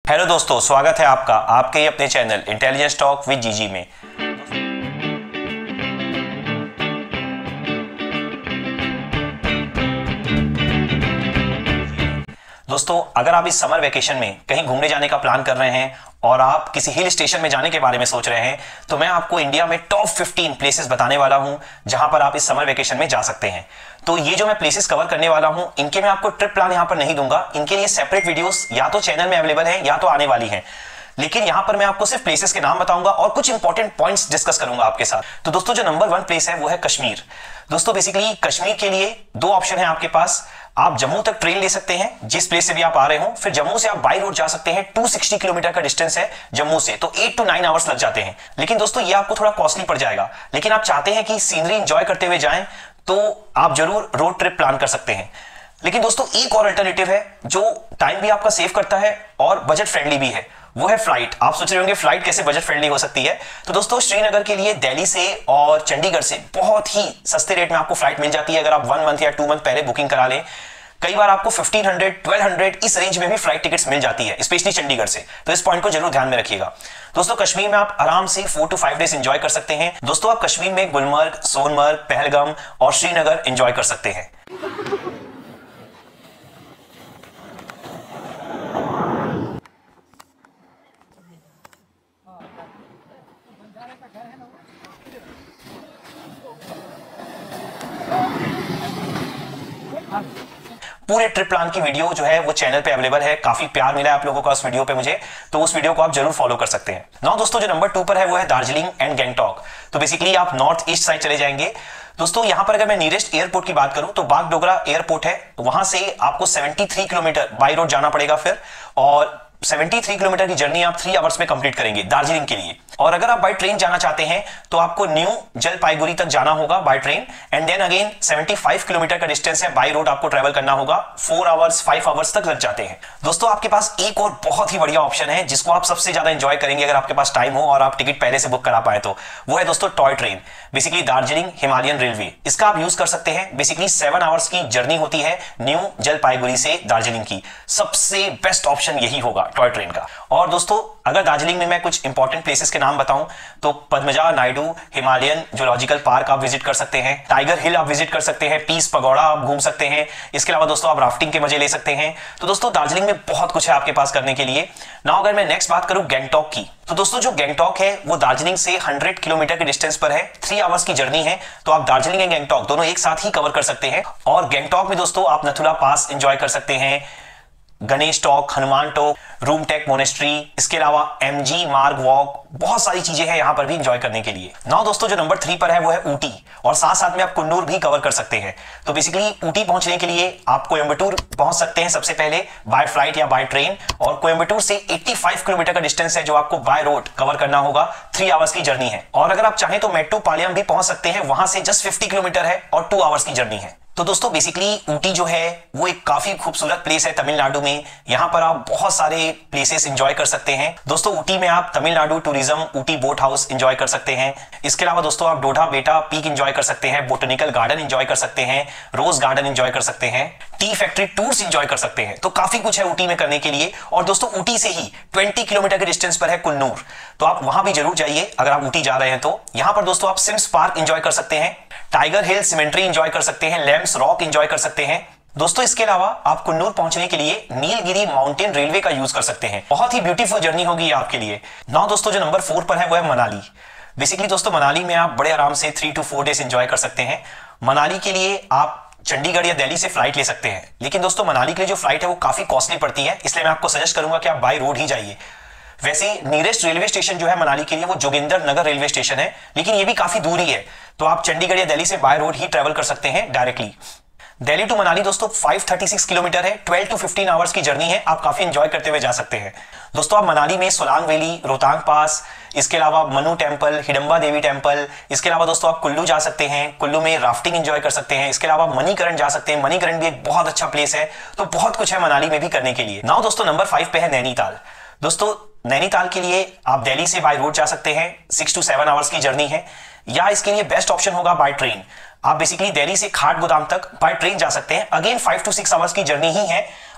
Hello दोस्तों, स्वागत है आपका आपके ही अपने चैनल इंटेलिजेंस टॉक विद जीजी में। दोस्तों, अगर आप इस समर वेकेशन में कहीं घूमने जाने का प्लान कर रहे हैं और आप किसी हिल स्टेशन में जाने के बारे में सोच रहे हैं, तो मैं आपको इंडिया में टॉप 15 प्लेसेस बताने वाला हूं जहां पर आप इस समर वेकेशन में जा सकते हैं। तो ये जो मैं प्लेसेस कवर करने वाला हूं, इनके मैं आपको ट्रिप प्लान यहां पर नहीं दूंगा। इनके लिए सेपरेट वीडियोस या तो चैनल में अवेलेबल है या तो आने वाली हैं। लेकिन यहां पर मैं आपको सिर्फ प्लेसेस के नाम बताऊंगा और कुछ इंपॉर्टेंट पॉइंट्स डिस्कस करूंगा आपके साथ। तो दोस्तों, जो नंबर 1 प्लेस है वो है कश्मीर। दोस्तों, बेसिकली कश्मीर के लिए दो ऑप्शन है आपके पास। आप जम्मू तक ट्रेन ले सकते हैं, जिस प्लेस से भी आप आ रहे हो, फिर जम्मू से आप बाई रोड जा सकते हैं। 260 किलोमीटर का डिस्टेंस है जम्मू से, तो 8 to 9 आवर्स लग जाते हैं। लेकिन दोस्तों, ये आपको थोड़ा कॉस्टली पड़ जाएगा। लेकिन आप चाहते हैं कि सीनरी एंजॉय करते हुए जाएं, तो आप जरूर रोड ट्रिप प्लान कर सकते हैं। लेकिन दोस्तों, एक और अल्टरनेटिव है जो टाइम भी आपका सेव करता है और बजट फ्रेंडली भी है, वो है फ्लाइट। आप सोच रहे होंगे फ्लाइट कैसे बजट फ्रेंडली हो सकती है। तो दोस्तों, श्रीनगर के लिए दिल्ली से और चंडीगढ़ से बहुत ही सस्ते रेट में आपको फ्लाइट मिल जाती है अगर आप 1 मंथ या 2 मंथ पहले बुकिंग करा लें। कई बार आपको 1500 1200 इस रेंज में भी फ्लाइट टिकट्स मिल जाती है, स्पेशली चंडीगढ़ से। तो इस पॉइंट को जरूर ध्यान में रखिएगा। दोस्तों, कश्मीर में आप आराम से 4 to 5 डेज एंजॉय कर सकते हैं। दोस्तों, आप कश्मीर में गुलमर्ग, सोनमर्ग, पहलगाम और श्रीनगर एंजॉय कर सकते हैं। पूरे ट्रिप प्लान की वीडियो जो है वो चैनल पे अवेलेबल है। काफी प्यार मिला है आप लोगों का उस वीडियो पे मुझे, तो उस वीडियो को आप जरूर फॉलो कर सकते हैं। नाउ दोस्तों, जो नंबर 2 पर है वो है दार्जिलिंग एंड गैंगटॉक। तो बेसिकली आप नॉर्थ ईस्ट साइड चले जाएंगे। दोस्तों, यहां पर अगर मैं नियरेस्ट एयरपोर्ट की बात करूं तो बागडोगरा एयरपोर्ट है। वहां से आपको 73 किलोमीटर बाई रोड जाना पड़ेगा फिर, और 73 किलोमीटर की जर्नी आप 3 आवर्स में कंप्लीट करेंगे दार्जिलिंग के लिए। और अगर आप बाय ट्रेन जाना चाहते हैं तो आपको न्यू जलपाईगुड़ी तक जाना होगा by train, and then again 75 kilometre का डिस्टेंस है, बाय रोड आपको ट्रेवल करना होगा। 4 आवर्स 5 आवर्स तक लग जाते हैं। दोस्तों, आपके पास एक और बहुत ही बढ़िया ऑप्शन है जिसको आप सबसे ज्यादा एंजॉय करेंगे अगर आपके पास टाइम हो और आप टिकट पहले से बुक करा पाए तो, वो है दोस्तों toy train. Basically Darjeeling Himalayan railway, इसका आप यूज कर सकते हैं। बेसिकली 7 आवर्स की जर्नी होती है न्यू जलपाईगुड़ी से दार्जिलिंग की। सबसे बेस्ट ऑप्शन यही होगा टॉय ट्रेन का। और दोस्तों, अगर दार्जिलिंग में मैं कुछ इंपॉर्टेंट प्लेसेस के नाम बताऊं तो पद्मजा नायडू हिमालयन जूलॉजिकल पार्क आप विजिट कर सकते हैं, टाइगर हिल आप विजिट कर सकते हैं, पीस पगोड़ा आप घूम सकते हैं। इसके अलावा दोस्तों, आप राफ्टिंग के मजे ले सकते हैं। तो दोस्तों, दार्जिलिंग में बहुत कुछ है आपके पास करने के लिए। नाउ अगर मैं नेक्स्ट बात करूं गैंगटॉक की, तो दोस्तों जो गैंगटॉक है वो दार्जिलिंग से 100 किलोमीटर के डिस्टेंस पर है। 3 आवर्स की जर्नी है, तो आप दार्जिलिंग एंड गैंगटॉक दोनों एक साथ ही कवर कर सकते हैं। और गैंगटॉक में दोस्तों आप नथुला पास एंजॉय कर सकते हैं, गणेश टॉक, हनुमान टॉक, रूम टेक मोनेस्ट्री, इसके अलावा एमजी मार्ग वॉक, बहुत सारी चीजें हैं यहां पर भी एंजॉय करने के लिए। नाउ दोस्तों, जो नंबर 3 पर है वो है ऊटी, और साथ साथ में आप कुन्नूर भी कवर कर सकते हैं। तो बेसिकली ऊटी पहुंचने के लिए आप कोयंबटूर पहुंच सकते हैं सबसे पहले बाय फ्लाइट या बाय ट्रेन, और कोयंबटूर से 85 किलोमीटर का डिस्टेंस है जो आपको बाय रोड कवर करना होगा। 3 आवर्स की जर्नी है। और अगर आप चाहें तो मेट्टुपालयम भी पहुंच सकते हैं, वहां से जस्ट 50 किलोमीटर है और 2 आवर्स की जर्नी है। तो दोस्तों, बेसिकली ऊटी जो है वो एक काफी खूबसूरत प्लेस है तमिलनाडु में। यहां पर आप बहुत सारे प्लेसेस एंजॉय कर सकते हैं। दोस्तों, ऊटी में आप Tamil Nadu tourism Ooty boat house enjoy कर सकते हैं। इसके अलावा दोस्तों आप डोडा बेटा पीक एंजॉय कर सकते हैं, बोटेनिकल गार्डन एंजॉय कर सकते हैं, रोज गार्डन एंजॉय कर सकते हैं, टी फैक्ट्री टूर्स एंजॉय कर सकते हैं। तो काफी कुछ है ऊटी में करने के लिए। और दोस्तों, ऊटी से ही 20 किलोमीटर के डिस्टेंस पर है कुन्नूर, तो आप वहां भी जरूर जाइए अगर आप ऊटी जा रहे हैं तो। यहां पर दोस्तों आप सिम्स पार्क एंजॉय कर सकते हैं, टाइगर हिल सिमेंट्री एंजॉय कर सकते हैं, लैम्स रॉक एंजॉय कर सकते हैं। दोस्तों, इसके अलावा आप कुन्नूर पहुंचने के लिए नीलगिरी माउंटेन रेलवे का यूज कर सकते हैं। बहुत ही ब्यूटीफुल जर्नी होगी आपके लिए। नाउ दोस्तों, जो नंबर 4 पर है वो है मनाली। बेसिकली दोस्तों, मनाली में आप बड़े आराम से 3 to 4 डेज एंजॉय कर सकते हैं। मनाली के लिए आप चंडीगढ़ या दिल्ली से फ्लाइट ले सकते हैं। लेकिन दोस्तों, मनाली के लिए जो फ्लाइट है वो काफी कॉस्टली पड़ती है, इसलिए मैं आपको सजेस्ट करूंगा कि आप बाय रोड ही जाइए। वैसे नियरेस्ट रेलवे स्टेशन जो है मनाली के लिए वो जोगिंदर नगर रेलवे स्टेशन है, लेकिन ये भी काफी दूरी है, तो आप चंडीगढ़ या दिल्ली से बाय रोड ही ट्रेवल कर सकते हैं डायरेक्टली। दिल्ली टू मनाली दोस्तों 536 किलोमीटर है, 12 to 15 आवर्स की जर्नी है। आप काफी एंजॉय करते हुए जा सकते हैं। दोस्तों, आप मनाली में सोलांग वैली, रोहतांग पास, इसके अलावा मनु टेम्पल, हिडम्बा देवी टेम्पल, इसके अलावा दोस्तों आप कुल्लू जा सकते हैं, कुल्लू में राफ्टिंग एंजॉय कर सकते हैं। इसके अलावा मणिकरण जा सकते हैं, मणिकरण भी एक बहुत अच्छा प्लेस है। तो बहुत कुछ है मनाली में भी करने के लिए। नाउ दोस्तों, नंबर 5 पे है नैनीताल। दोस्तों, नैनीताल के लिए आप दिल्ली से बाय रोड जा सकते हैं, 6 to 7 आवर्स की जर्नी है, या इसके लिए बेस्ट ऑप्शन होगा बाय ट्रेन। आप बेसिकली दिल्ली से खाट गोदाम तक बाय ट्रेन जा सकते हैं, अगेन 5 to 6 आवर्स की जर्नी ही है।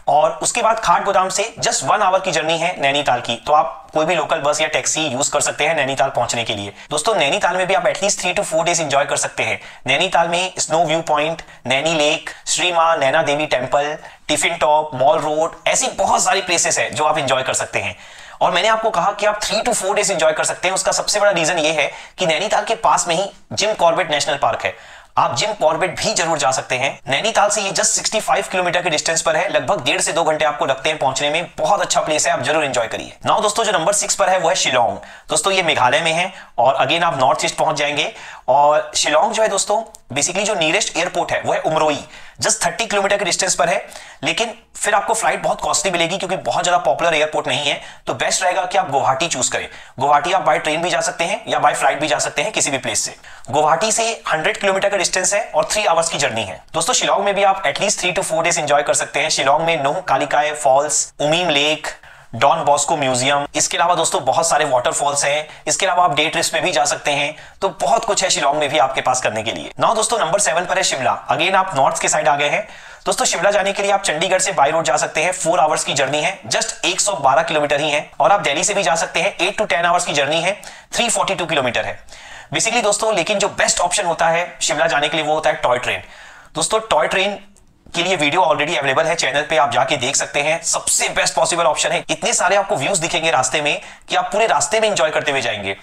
और उसके बाद खाटगोदाम से जस्ट 1 आवर की जर्नी है नैनीताल की, तो आप कोई भी लोकल बस या टैक्सी यूज कर सकते हैं नैनीताल पहुंचने के लिए। दोस्तों नैनीताल में भी आप एटलीस्ट 3 to 4 डेज एंजॉय कर सकते हैं। नैनीताल में snow view point, Naini lake, Shri Maa Naina Devi temple, tiffin top, mall road, ऐसी बहुत सारी प्लेसेस है जो आप एंजॉय कर सकते हैं। और मैंने आपको कहा कि आप 3 to 4 डेज एंजॉय कर सकते हैं, उसका सबसे बड़ा रीजन ये है कि नैनीताल के पास में ही जिम कॉर्बेट नेशनल पार्क है। आप जिम कॉर्बेट भी जरूर जा सकते हैं। नैनीताल से ये जस्ट 65 किलोमीटर के डिस्टेंस पर है, लगभग 1.5 से 2 घंटे आपको लगते हैं पहुंचने में। बहुत अच्छा प्लेस है, आप जरूर एंजॉय करिए। नाउ दोस्तों जो नंबर 6 पर है वो है शिलोंग। दोस्तों ये मेघालय में है और अगेन आप नॉर्थ ईस्ट पहुंच जाएंगे। और शिलोंग जो है दोस्तों बेसिकली जो नियरेस्ट एयरपोर्ट है वो है उमरोई, जस्ट 30 किलोमीटर के डिस्टेंस पर है। लेकिन फिर आपको फ्लाइट बहुत कॉस्टली मिलेगी क्योंकि बहुत ज्यादा पॉपुलर एयरपोर्ट नहीं है, तो बेस्ट रहेगा कि आप गुवाहाटी चूज करें। गुवाहाटी आप बाय ट्रेन भी जा सकते हैं या बाय फ्लाइट भी जा सकते हैं किसी भी प्लेस से। गुवाहाटी से 100 किलोमीटर का डिस्टेंस है और 3 आवर्स की जर्नी है। दोस्तों शिलोंग में भी आप एटलीस्ट 3 to 4 डेज एंजॉय कर सकते हैं। शिलोंग में Noh Kalikai falls, Umiam lake, Don Bosco museum, इसके अलावा दोस्तों बहुत सारे वाटरफॉल्स हैं। इसके अलावा आप डे ट्रिप्स पे भी जा सकते हैं, तो बहुत कुछ है शिलोंग में भी आपके पास करने के लिए। नाउ दोस्तों नंबर 7 पर है शिमला। अगेन आप नॉर्थ के साइड आ गए हैं। दोस्तों शिमला जाने के लिए आप चंडीगढ़ से बाय रोड जा सकते हैं। 4 आवर्स की जर्नी है, जस्ट 112 किलोमीटर ही है। और आप दिल्ली से भी जा सकते हैं, 8 to 10 आवर्स की जर्नी है, 342 किलोमीटर है बेसिकली दोस्तों। लेकिन जो बेस्ट ऑप्शन होता है शिमला जाने के लिए वो होता है टॉय ट्रेन। दोस्तों टॉय ट्रेन के लिए वीडियो ऑलरेडी अवेलेबल है चैनल पे, आप जाके देख सकते हैं। सबसे बेस्ट पॉसिबल ऑप्शन है। इतने सारे आपको व्यूज दिखेंगे रास्ते में कि आप पूरे रास्ते में एंजॉय करते हुए जाएंगे।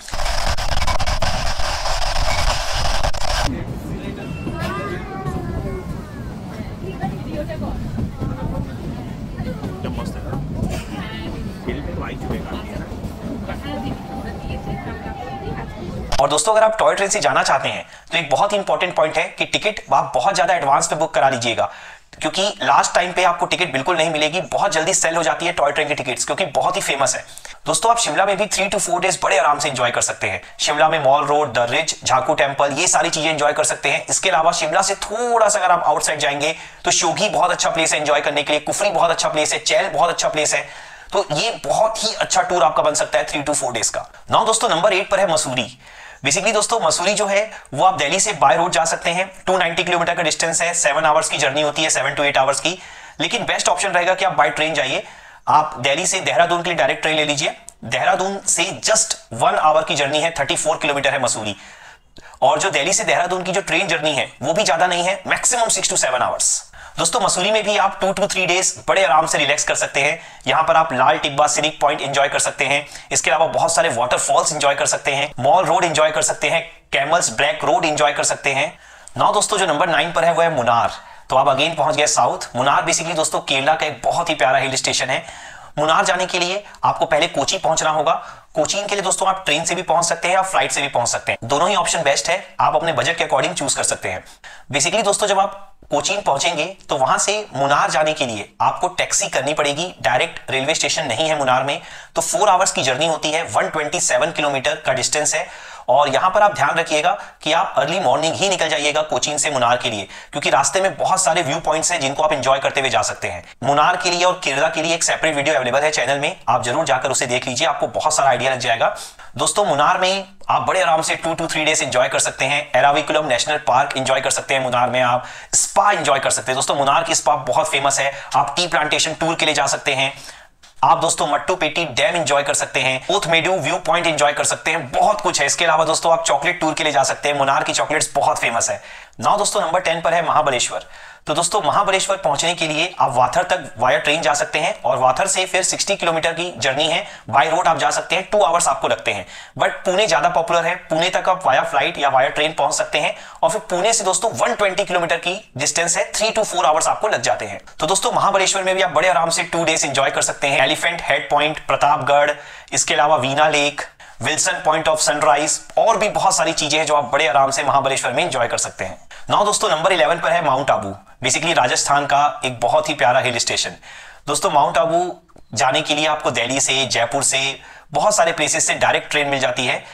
और दोस्तों अगर आप टॉय ट्रेन से जाना चाहते हैं तो एक बहुत ही इंपॉर्टेंट पॉइंट है कि टिकट आप बहुत ज्यादा एडवांस पे बुक करा लीजिएगा, क्योंकि लास्ट टाइम पे आपको टिकट बिल्कुल नहीं मिलेगी। बहुत जल्दी सेल हो जाती है टॉय ट्रेन की टिकट्स, क्योंकि बहुत ही फेमस है। दोस्तों आप शिमला में भी 3 to 4 डेज बड़े आराम से एंजॉय कर सकते हैं। शिमला में mall road, the ridge, Jakhu temple, ये सारी चीजें एंजॉय कर सकते हैं। इसके अलावा शिमला से थोड़ा सा अगर आप आउटसाइड जाएंगे तो शोघी बहुत अच्छा प्लेस है एंजॉय करने के लिए, कुफरी बहुत अच्छा प्लेस है, चैल बहुत अच्छा प्लेस है। तो ये बहुत ही अच्छा टूर आपका बन सकता है 3 to 4 डेज का। नाउ दोस्तों नंबर 8 पर है मसूरी। बेसिकली दोस्तों मसूरी जो है वो आप दिल्ली से बाय रोड जा सकते हैं। 290 किलोमीटर का डिस्टेंस है, 7 आवर्स की जर्नी होती है, 7 to 8 आवर्स की। लेकिन बेस्ट ऑप्शन रहेगा कि आप बाय ट्रेन जाइए। आप दिल्ली से देहरादून के लिए डायरेक्ट ट्रेन ले लीजिए। देहरादून से जस्ट 1 आवर की जर्नी है, 34 किलोमीटर है मसूरी। और जो दिल्ली से देहरादून की जो ट्रेन जर्नी है वो भी ज्यादा नहीं है, मैक्सिमम 6 to 7 आवर्स। दोस्तों मसूरी में भी आप 2 to 3 डेज बड़े आराम से रिलैक्स कर सकते हैं। यहां पर आप Lal Tibba scenic point enjoy कर सकते हैं। इसके अलावा बहुत सारे वाटरफॉल्स एंजॉय कर सकते हैं, मॉल रोड एंजॉय कर सकते हैं, कैमल्स ब्लैक रोड एंजॉय कर सकते हैं। नाउ दोस्तों जो नंबर 9 पर है वो है मुनार। तो आप अगेन पहुंच गए साउथ। मुनार बेसिकली दोस्तों केरला का एक बहुत ही प्यारा हिल स्टेशन है। मुनार जाने के लिए आपको पहले कोची पहुंचना होगा। कोचीन के लिए दोस्तों आप ट्रेन से भी पहुंच सकते हैं या फ्लाइट से भी पहुंच सकते हैं, दोनों ही ऑप्शन बेस्ट है। आप अपने बजट के अकॉर्डिंग चूज कर सकते हैं। बेसिकली दोस्तों जब आप कोचीन पहुंचेंगे तो वहां से मुनार जाने के लिए आपको टैक्सी करनी पड़ेगी। डायरेक्ट रेलवे स्टेशन नहीं है मुनार में, तो 4 आवर्स की जर्नी होती है, 127 किलोमीटर का डिस्टेंस है। और यहां पर आप ध्यान रखिएगा कि आप अर्ली मॉर्निंग ही निकल जाइएगा कोचीन से मुनार के लिए, क्योंकि रास्ते में बहुत सारे व्यू पॉइंट्स हैं जिनको आप एंजॉय करते हुए जा सकते हैं। मुनार के लिए और केरला के लिए एक सेपरेट वीडियो अवेलेबल है चैनल में, आप जरूर जाकर उसे देख लीजिए, आपको बहुत सारा आइडिया लग जाएगा। दोस्तों मुनार में आप बड़े आराम से 2 to 3 डेज एंजॉय कर सकते हैं। एराविकुलम नेशनल पार्क एंजॉय कर सकते हैं मुनार में, आप स्पा एंजॉय कर सकते हैं। दोस्तों मुनार की स्पा बहुत फेमस है। आप टी प्लांटेशन टूर के लिए जा सकते हैं। आप दोस्तों मट्टूपेटी डैम एंजॉय कर सकते हैं, ओथमेडू व्यू पॉइंट एंजॉय कर सकते हैं, बहुत कुछ है। इसके अलावा दोस्तों आप चॉकलेट टूर के लिए जा सकते हैं, मुनार की चॉकलेट्स बहुत फेमस है। नाउ दोस्तों नंबर 10 पर है महाबलेश्वर। तो दोस्तों महाबलेश्वर पहुंचने के लिए आप वाथर तक वाया ट्रेन जा सकते हैं और वाथर से फिर 60 किलोमीटर की जर्नी है, बाय रोड आप जा सकते हैं, 2 आवर्स आपको लगते हैं। बट पुणे ज्यादा पॉपुलर है, पुणे तक आप वाया फ्लाइट या वाया ट्रेन पहुंच सकते हैं। और फिर पुणे से दोस्तों 120 किलोमीटर की डिस्टेंस है, 3 to 4 आवर्स आपको लग जाते हैं। तो दोस्तों महाबलेश्वर में भी आप बड़े आराम से 2 डेज एंजॉय कर सकते हैं। एलिफेंट हेड पॉइंट, प्रतापगढ़, इसके अलावा Veena lake, Wilson point of sunrise और भी बहुत सारी चीजें हैं जो आप बड़े आराम से महाबलेश्वर में एंजॉय कर सकते हैं। नाउ दोस्तों नंबर 11 पर है माउंट आबू। बेसिकली राजस्थान का एक बहुत ही प्यारा हिल स्टेशन। दोस्तों माउंट आबू जाने के लिए आपको दिल्ली से, जयपुर से, बहुत सारे प्लेसेस से डायरेक्ट ट्रेन मिल जाती है।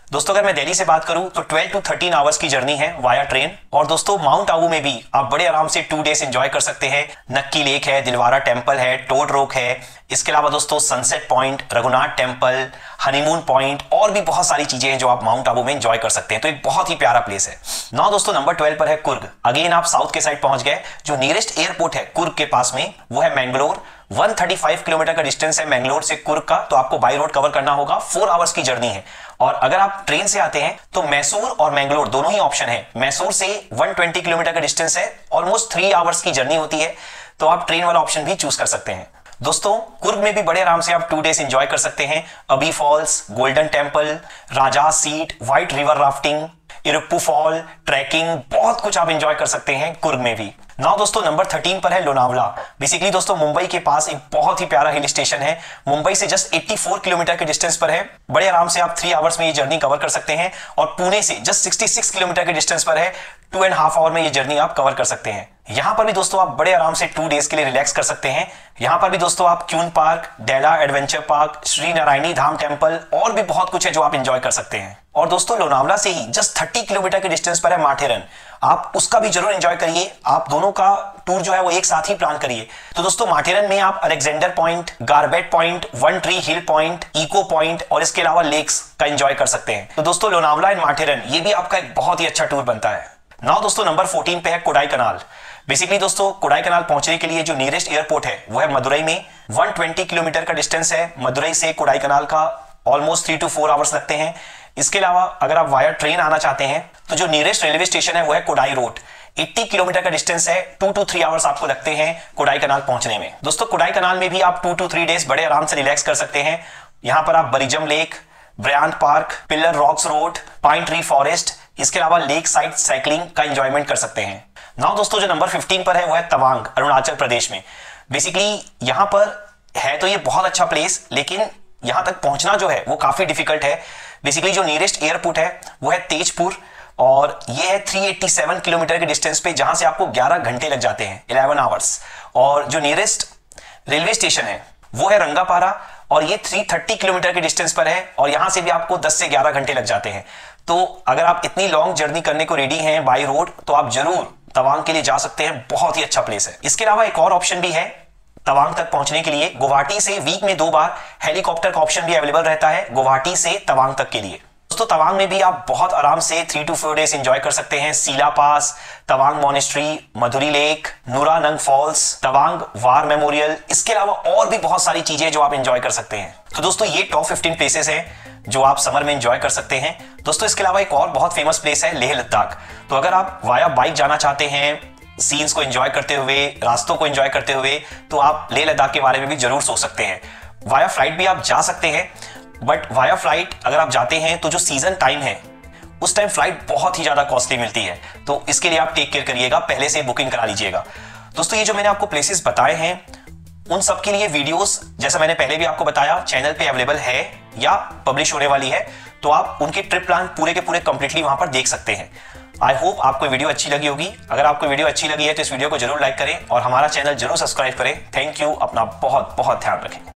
दोस्तों अगर मैं दिल्ली से बात करूं तो 12 to 13 आवर्स की जर्नी है वाया ट्रेन। और दोस्तों माउंट आबू में भी आप बड़े आराम से 2 डेज एंजॉय कर सकते हैं। नक्की लेक है, दिलवारा टेम्पल है, टोड रॉक है, इसके अलावा दोस्तों sunset point, Raghunath temple, honeymoon point और भी बहुत सारी चीजें हैं जो आप माउंट आबू में एंजॉय कर सकते हैं। तो एक बहुत ही प्यारा प्लेस है। नाउ दोस्तों नंबर 12 पर है कुर्ग। अगेन आप साउथ के साइड पहुंच गए। जो नियरेस्ट एयरपोर्ट है कुर्ग के पास में वो है मैंगलोर। 135 किलोमीटर का डिस्टेंस है मैंगलोर से कुर्ग का। तो आपको बाई रोड कवर करना होगा। 4 आवर्स की जर्नी है। और अगर आप ट्रेन से आते हैं तो मैसूर और मैंगलोर दोनों ही ऑप्शन है। मैसूर से 120 किलोमीटर का डिस्टेंस है, ऑलमोस्ट 3 आवर्स की जर्नी होती है। तो आप ट्रेन वाला ऑप्शन भी चूज कर सकते हैं। दोस्तों कुर्ग में भी बड़े आराम से आप 2 डेज एंजॉय कर सकते हैं। Abbey falls, golden temple, Raja seat, white river rafting, Iruppu fall, trekking, बहुत कुछ आप एंजॉय कर सकते हैं कुर्ग में भी। नाउ दोस्तों नंबर 13 पर है लोनावला। बेसिकली दोस्तों मुंबई के पास एक बहुत ही प्यारा हिल स्टेशन है। मुंबई से जस्ट 84 किलोमीटर के डिस्टेंस पर है। बड़े आराम से आप 3 आवर्स में ये जर्नी कवर कर सकते हैं। और पुणे से जस्ट 66 किलोमीटर के डिस्टेंस पर है। 2.5 आवर में ये जर्नी आप कवर कर सकते हैं। यहां पर भी दोस्तों आप बड़े आराम से 2 डेज के लिए रिलैक्स कर सकते हैं। यहां पर भी दोस्तों आप क्यून park, Della adventure park, Shri Narayani Dham temple और भी बहुत कुछ है जो आप एंजॉय कर सकते हैं। और दोस्तों लोनावला से ही जस्ट 30 किलोमीटर के डिस्टेंस पर है माथेरन। आप उसका भी जरूर एंजॉय करिए। आप दोनों का टूर जो है वो एक साथ ही प्लान करिए। तो दोस्तों माथेरन में आप Alexander point, Garbett point, one tree hill point, echo point और इसके अलावा लेक्स का एंजॉय कर सकते हैं। तो दोस्तों लोनावला एंड माथेरन ये भी आपका एक बहुत ही अच्छा टूर बनता है। नाउ दोस्तों नंबर 14 पे है कोडाई कनाल। बेसिकली दोस्तों कोडाई कनाल पहुंचने के लिए जो नियरेस्ट एयरपोर्ट है वो है मदुरई में। 120 किलोमीटर का डिस्टेंस है मदुरई से कोडाई कनाल का। ऑलमोस्ट 3 to 4 आवर्स लगते हैं। इसके अलावा अगर आप वाया ट्रेन आना चाहते हैं तो जो नियरेस्ट रेलवे स्टेशन है वो है कोडाई रोड। 80 किलोमीटर का डिस्टेंस है। 2 to 3 आवर्स आपको लगते हैं कोडाई कनाल पहुंचने में। दोस्तों कोडाई कनाल में भी आप 2 to 3 डेज बड़े आराम से रिलैक्स कर सकते हैं। यहां पर आप Berijam lake, Bryant park, pillar rocks road, pine tree forest, इसके अलावा लेक साइड साइकिलिंग का एंजॉयमेंट कर सकते हैं। नाउ दोस्तों जो नंबर 15 पर है वो है तवांग, अरुणाचल प्रदेश में। बेसिकली यहां पर है तो ये बहुत अच्छा प्लेस, लेकिन यहां तक पहुंचना जो है वो काफी डिफिकल्ट है। बेसिकली जो नियरेस्ट एयरपोर्ट है वो है तेजपुर और ये है 387 किलोमीटर के डिस्टेंस पे, जहां से आपको 11 घंटे लग जाते हैं, 11 आवर्स। और जो नियरेस्ट रेलवे स्टेशन है वो है रंगापारा और ये 330 किलोमीटर के डिस्टेंस पर है और यहां से भी आपको 10 से 11 घंटे लग जाते हैं। तो अगर आप इतनी लॉन्ग जर्नी करने को रेडी हैं बाई रोड तो आप जरूर तवांग के लिए जा सकते हैं। बहुत ही अच्छा प्लेस है। इसके अलावा एक और ऑप्शन भी है तवांग तक पहुंचने के लिए। गुवाहाटी से वीक में 2 बार हेलीकॉप्टर का ऑप्शन भी अवेलेबल रहता है गुवाहाटी से तवांग तक के लिए। दोस्तों तवांग में भी आप बहुत आराम से 3 to 4 डेज एंजॉय कर सकते हैं। Sela pass, Tawang monastery, Madhuri lake, Nuranang falls, Tawang war memorial, इसके अलावा और भी बहुत सारी चीजें जो आप एंजॉय कर सकते हैं। तो दोस्तों ये टॉप 15 प्लेसेस हैं जो आप समर में एंजॉय कर सकते हैं। दोस्तों इसके अलावा एक और बहुत फेमस प्लेस है लेह लद्दाख। तो अगर आप वाया बाइक जाना चाहते हैं सीन्स को एंजॉय करते हुए, रास्तों को एंजॉय करते हुए, तो आप लेह लद्दाख के बारे में भी जरूर सोच सकते हैं। वाया फ्लाइट भी आप जा सकते हैं, बट वाया फ्लाइट अगर आप जाते हैं तो जो सीजन टाइम है उस टाइम फ्लाइट बहुत ही ज्यादा कॉस्टली मिलती है। तो इसके लिए आप टेक केयर करिएगा, पहले से बुकिंग करा लीजिएगा। दोस्तों ये जो मैंने आपको प्लेसेस बताए हैं उन सब के लिए वीडियोस जैसा मैंने पहले भी आपको बताया चैनल पे अवेलेबल है या पब्लिश होने वाली है। तो आप उनके ट्रिप प्लान पूरे के पूरे कंप्लीटली वहां पर देख सकते हैं। आई होप आपको वीडियो अच्छी लगी होगी। अगर आपको वीडियो अच्छी लगी है तो इस वीडियो को जरूर लाइक करें और हमारा चैनल जरूर सब्सक्राइब करें। Thank you. अपना बहुत बहुत ध्यान रखें।